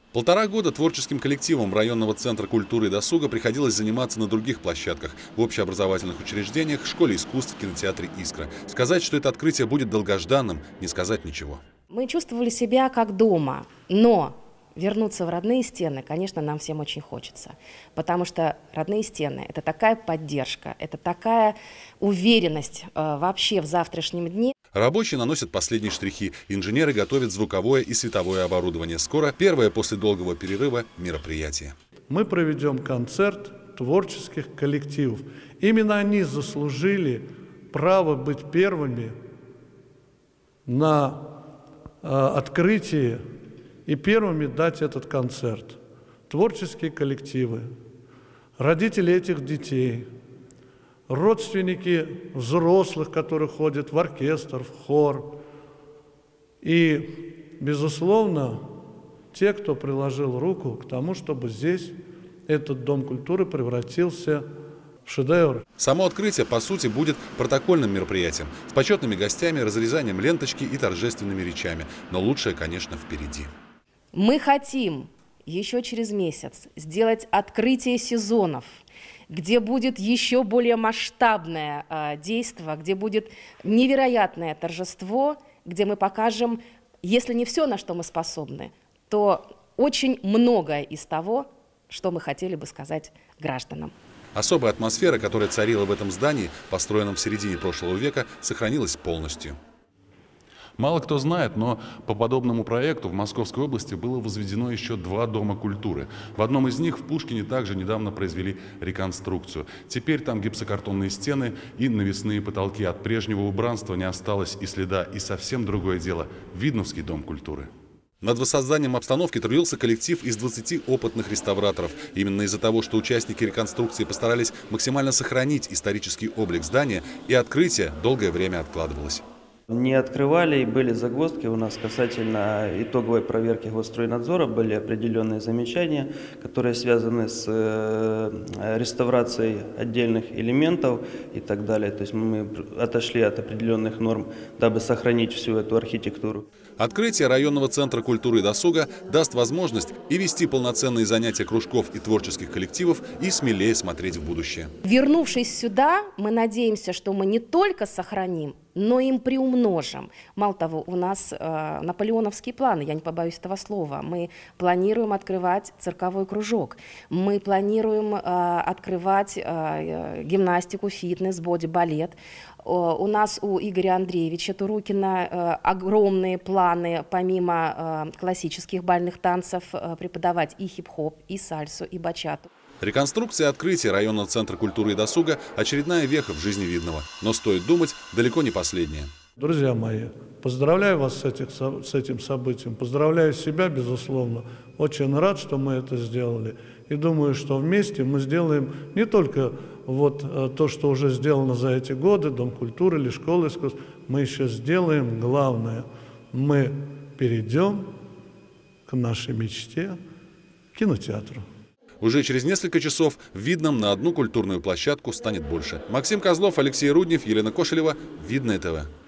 1,5 года творческим коллективам районного центра культуры и досуга приходилось заниматься на других площадках, в общеобразовательных учреждениях, школе искусств, кинотеатре «Искра». Сказать, что это открытие будет долгожданным, не сказать ничего. Мы чувствовали себя как дома, но вернуться в родные стены, конечно, нам всем очень хочется, потому что родные стены – это такая поддержка, это такая уверенность вообще в завтрашнем дне. Рабочие наносят последние штрихи, инженеры готовят звуковое и световое оборудование. Скоро первое после долгого перерыва мероприятие. Мы проведем концерт творческих коллективов. Именно они заслужили право быть первыми на открытии и первыми дать этот концерт. Творческие коллективы, родители этих детей, родственники взрослых, которые ходят в оркестр, в хор. И, безусловно, те, кто приложил руку к тому, чтобы здесь этот Дом культуры превратился в шедевр. Само открытие, по сути, будет протокольным мероприятием, с почетными гостями, разрезанием ленточки и торжественными речами. Но лучшее, конечно, впереди. Мы хотим еще через месяц сделать открытие сезонов, где будет еще более масштабное действие, где будет невероятное торжество, где мы покажем, если не все, на что мы способны, то очень многое из того, что мы хотели бы сказать гражданам. Особая атмосфера, которая царила в этом здании, построенном в середине прошлого века, сохранилась полностью. Мало кто знает, но по подобному проекту в Московской области было возведено еще 2 дома культуры. В одном из них в Пушкине также недавно произвели реконструкцию. Теперь там гипсокартонные стены и навесные потолки. От прежнего убранства не осталось и следа. И совсем другое дело – Видновский дом культуры. Над воссозданием обстановки трудился коллектив из 20 опытных реставраторов. Именно из-за того, что участники реконструкции постарались максимально сохранить исторический облик здания, и открытие долгое время откладывалось. Не открывали, и были загвоздки у нас касательно итоговой проверки Госстройнадзора. Были определенные замечания, которые связаны с реставрацией отдельных элементов и так далее. То есть мы отошли от определенных норм, дабы сохранить всю эту архитектуру. Открытие районного центра культуры и досуга даст возможность и вести полноценные занятия кружков и творческих коллективов, и смелее смотреть в будущее. Вернувшись сюда, мы надеемся, что мы не только сохраним, но им приумножим. Мало того, у нас наполеоновские планы, я не побоюсь этого слова. Мы планируем открывать цирковой кружок, мы планируем открывать гимнастику, фитнес, боди-балет. У нас у Игоря Андреевича Турукина огромные планы, помимо классических бальных танцев, преподавать и хип-хоп, и сальсу, и бачату. Реконструкция и открытие районного центра культуры и досуга – очередная веха в жизни Видного. Но стоит думать, далеко не последняя. Друзья мои, поздравляю вас с этим событием, поздравляю себя, безусловно. Очень рад, что мы это сделали. И думаю, что вместе мы сделаем не только вот то, что уже сделано за эти годы, Дом культуры или Школа искусств, мы еще сделаем главное. Мы перейдем к нашей мечте, к кинотеатру. Уже через несколько часов в Видном на одну культурную площадку станет больше. Максим Козлов, Алексей Руднев, Елена Кошелева. Видное ТВ.